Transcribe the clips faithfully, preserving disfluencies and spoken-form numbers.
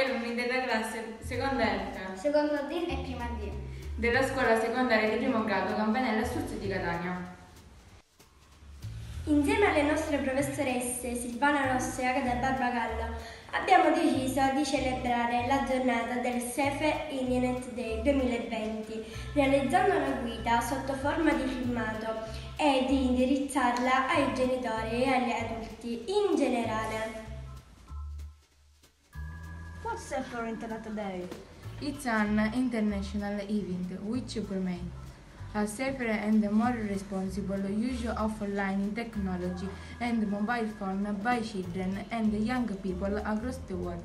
alunni della classe seconda F, seconda D e prima D della scuola secondaria di primo grado Campanella Sturzo di Catania. Insieme alle nostre professoresse Silvana Rosso e Agata Barbagallo abbiamo deciso di celebrare la giornata del Safer Internet Day duemilaventi realizzando una guida sotto forma di filmato e di indirizzarla ai genitori e agli adulti in generale. What's Safer Internet Day? It's an international event which promotes a safer and more responsible use of online technology and mobile phone by children and young people across the world.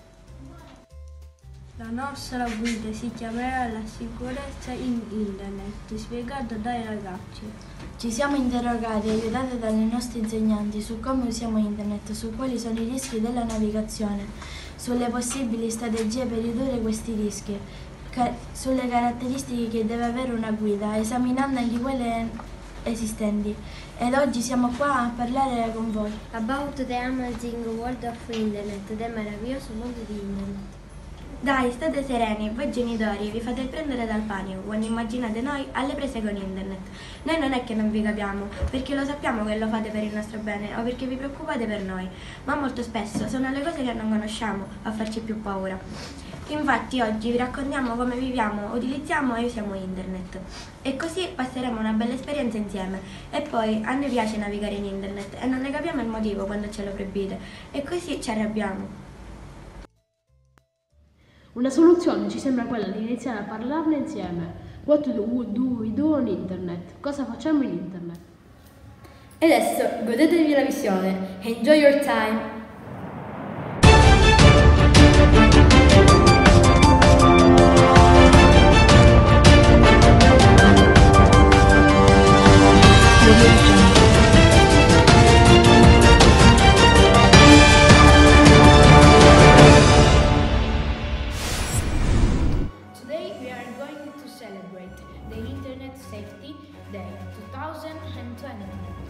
La nostra guida si chiamerà La sicurezza in Internet, spiegata dai ragazzi. Ci siamo interrogati e aiutati dalle nostre insegnanti su come usiamo Internet, su quali sono i rischi della navigazione, sulle possibili strategie per ridurre questi rischi, ca- sulle caratteristiche che deve avere una guida, esaminando anche quelle esistenti. Ed oggi siamo qua a parlare con voi. About the amazing world of Internet, del meraviglioso mondo di Internet. Dai, state sereni, voi genitori vi fate prendere dal panico quando immaginate noi alle prese con Internet. Noi non è che non vi capiamo, perché lo sappiamo che lo fate per il nostro bene o perché vi preoccupate per noi, ma molto spesso sono le cose che non conosciamo a farci più paura. Infatti oggi vi raccontiamo come viviamo, utilizziamo e usiamo Internet. E così passeremo una bella esperienza insieme. E poi a noi piace navigare in Internet e non ne capiamo il motivo quando ce lo proibite. E così ci arrabbiamo. Una soluzione ci sembra quella di iniziare a parlarne insieme. What do we do on Internet? Cosa facciamo in Internet? E adesso godetevi la missione. Enjoy your time! Today we are going to celebrate the Internet Safety Day duemilaventi.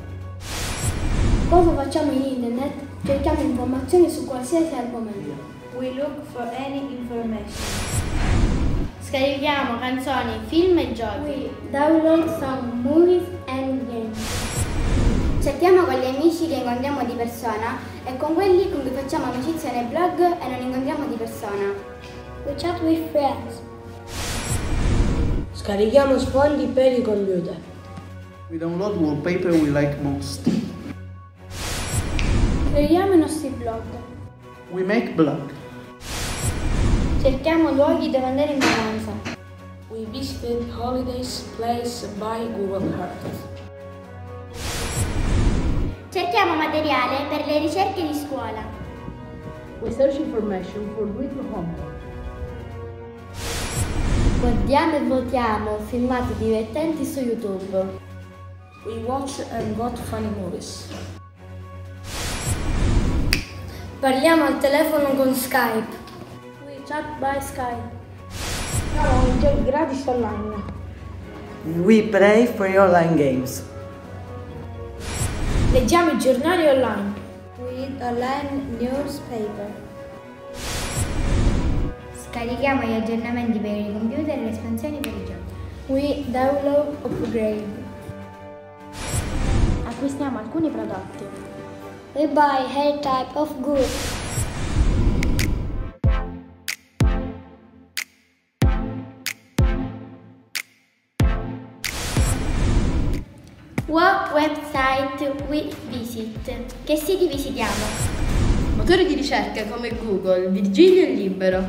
Cosa facciamo in Internet? Cerchiamo informazioni su qualsiasi argomento. We look for any information. Scarichiamo canzoni, film e giochi. We download some movies and games. Chattiamo con gli amici che incontriamo di persona e con quelli con cui facciamo amicizia nei blog e non incontriamo di persona. We chat with friends. Scarichiamo sfondi per i computer. We download wallpaper we like most. Creiamo i nostri blog. We make blog. Cerchiamo luoghi dove andare in vacanza. We visited holidays placed by Google Earth. Cerchiamo materiale per le ricerche di scuola. We search information for doing homework. Guardiamo e votiamo filmati divertenti su YouTube. We watch and vote funny movies. Parliamo al telefono con Skype. We chat by Skype. Facciamo i giochi gratis online. We play free online games. Leggiamo i giornali online. We read online newspaper. Scarichiamo gli aggiornamenti per i computer e le espansioni per i giochi. We download upgrade. Acquistiamo alcuni prodotti. We buy any type of goods. What website we visit? Che siti visitiamo? Motori di ricerca come Google, Virgilio e Libero.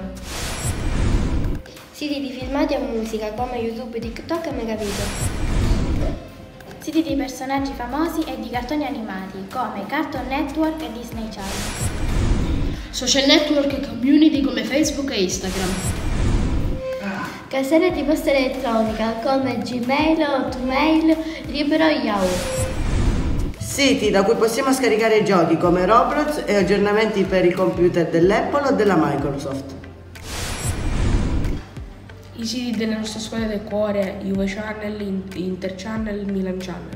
Siti di filmati e musica come YouTube, TikTok e Megavideo. Siti di personaggi famosi e di cartoni animati come Cartoon Network e Disney Channel. Social network e community come Facebook e Instagram. Caselle di posta elettronica come Gmail, Hotmail, Libero e Yahoo. Siti da cui possiamo scaricare giochi come Roblox e aggiornamenti per i computer dell'Apple o della Microsoft. I siti delle nostre scuole del cuore, Juve Channel, Inter Channel, Milan Channel.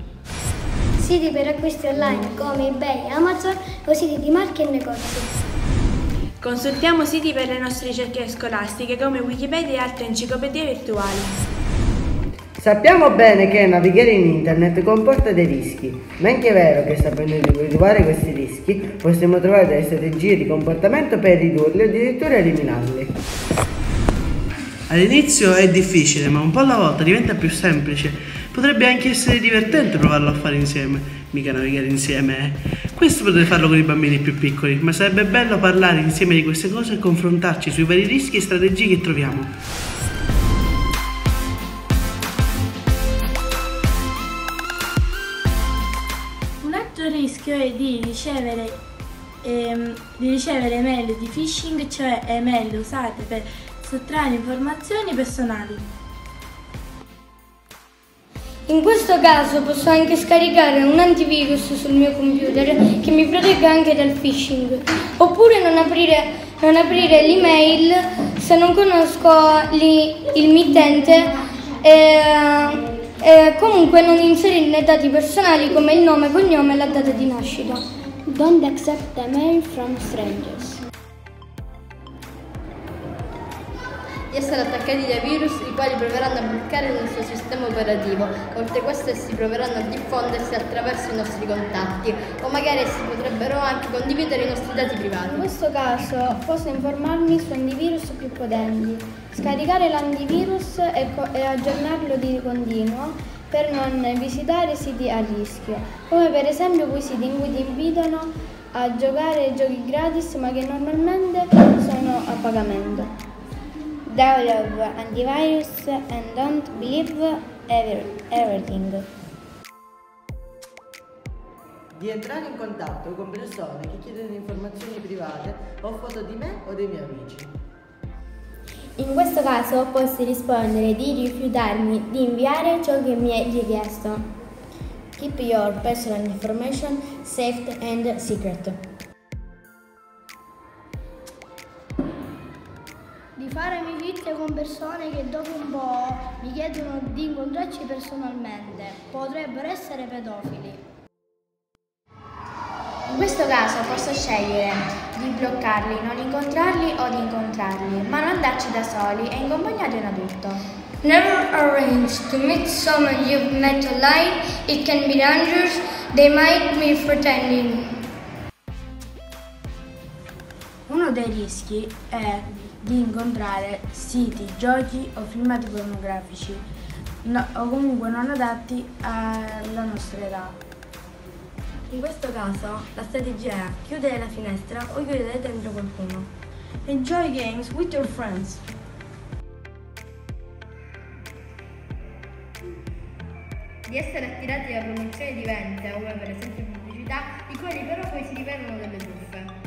Siti per acquisti online come eBay, Amazon o siti di marche e negozi. Consultiamo siti per le nostre ricerche scolastiche come Wikipedia e altre enciclopedie virtuali. Sappiamo bene che navigare in internet comporta dei rischi, ma è anche vero che sapendo individuare questi rischi possiamo trovare delle strategie di comportamento per ridurli o addirittura eliminarli. All'inizio è difficile, ma un po' alla volta diventa più semplice. Potrebbe anche essere divertente provarlo a fare insieme, mica navigare insieme, eh. Questo potete farlo con i bambini più piccoli, ma sarebbe bello parlare insieme di queste cose e confrontarci sui vari rischi e strategie che troviamo. Il rischio è di ricevere, ehm, di ricevere email di phishing, cioè email usate per sottrarre informazioni personali. In questo caso posso anche scaricare un antivirus sul mio computer che mi protegga anche dal phishing, oppure non aprire, non aprire l'email se non conosco li, il mittente e E comunque non inserire dati personali come il nome, cognome e la data di nascita. Don't accept email from strangers. Di essere attaccati da virus i quali proveranno a bloccare il nostro sistema operativo. Oltre a questo essi proveranno a diffondersi attraverso i nostri contatti o magari essi potrebbero anche condividere i nostri dati privati. In questo caso posso informarmi su antivirus più potenti, scaricare l'antivirus e, e aggiornarlo di continuo per non visitare siti a rischio, come per esempio quei siti in cui ti invitano a giocare giochi gratis ma che normalmente sono a pagamento. Download antivirus and don't believe every, everything. Di entrare in contatto con persone che chiedono informazioni private o foto di me o dei miei amici. In questo caso posso rispondere di rifiutarmi di inviare ciò che mi è richiesto. Keep your personal information safe and secret. Di fare amicizia con persone che dopo un po' mi chiedono di incontrarci personalmente. Potrebbero essere pedofili. In questo caso posso scegliere di bloccarli, non incontrarli o di incontrarli, ma non andarci da soli e in compagnia di un adulto. Never arrange to meet someone you've met online. It can be dangerous. They might be pretending. Uno dei rischi è di incontrare siti, giochi o filmati pornografici no, o comunque non adatti alla nostra età. In questo caso la strategia è chiudere la finestra o chiudere dentro qualcuno. Enjoy games with your friends. Di essere attirati da promozioni di vendita, come per esempio pubblicità, i quali però poi si rivelano delle truffe.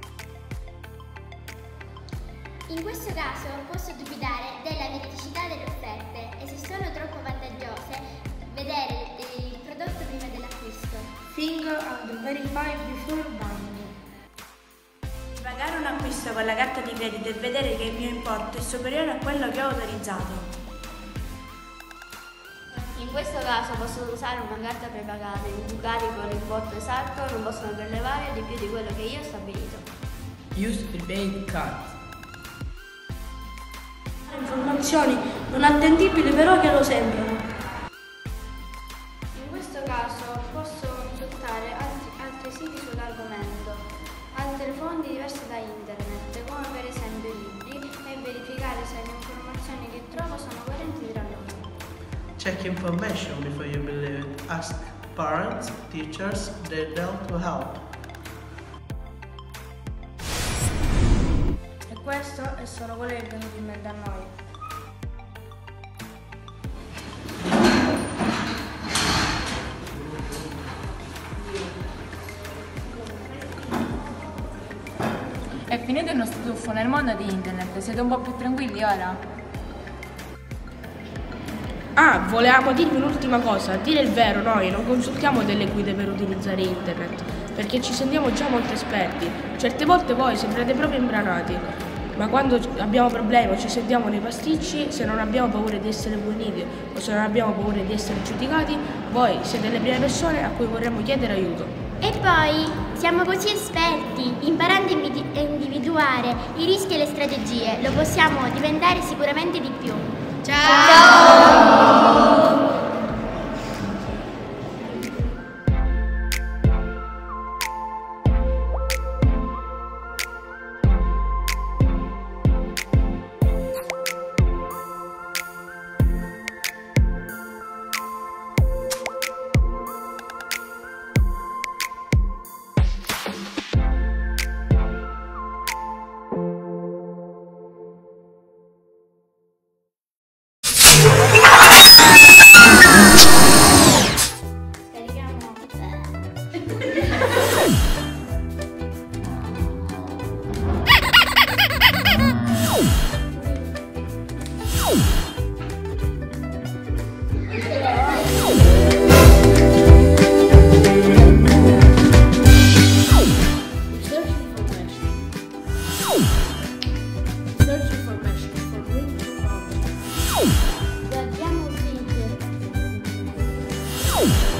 In questo caso posso dubitare della veridicità delle offerte e se sono troppo vantaggiose, vedere il prodotto prima dell'acquisto. Think and verify before buying. Pagare un acquisto con la carta di credito e vedere che il mio importo è superiore a quello che ho autorizzato. In questo caso posso usare una carta prepagata in cui carico l'importo esatto, non possono prelevare di più di quello che io ho stabilito. Use prepaid card. Informazioni non attendibili però che lo sembrano. In questo caso posso consultare altri, altri siti sull'argomento, altre fonti diverse da internet, come per esempio libri, e verificare se le informazioni che trovo sono coerenti tra loro. Check information before you believe it. Ask parents, teachers, they're there to help. E questo è solo quello che è venuto in mente a noi. È finito il nostro tuffo nel mondo di internet, siete un po' più tranquilli ora? Ah, volevamo dirvi un'ultima cosa. A dire il vero, noi non consultiamo delle guide per utilizzare internet, perché ci sentiamo già molto esperti. Certe volte voi sembrate proprio imbranati, ma quando abbiamo problemi o ci sentiamo nei pasticci, se non abbiamo paura di essere puniti o se non abbiamo paura di essere giudicati, voi siete le prime persone a cui vorremmo chiedere aiuto. E poi siamo così esperti, imparando a individuare i rischi e le strategie, lo possiamo diventare sicuramente di più. Ciao! Ciao! Guardiamo il video.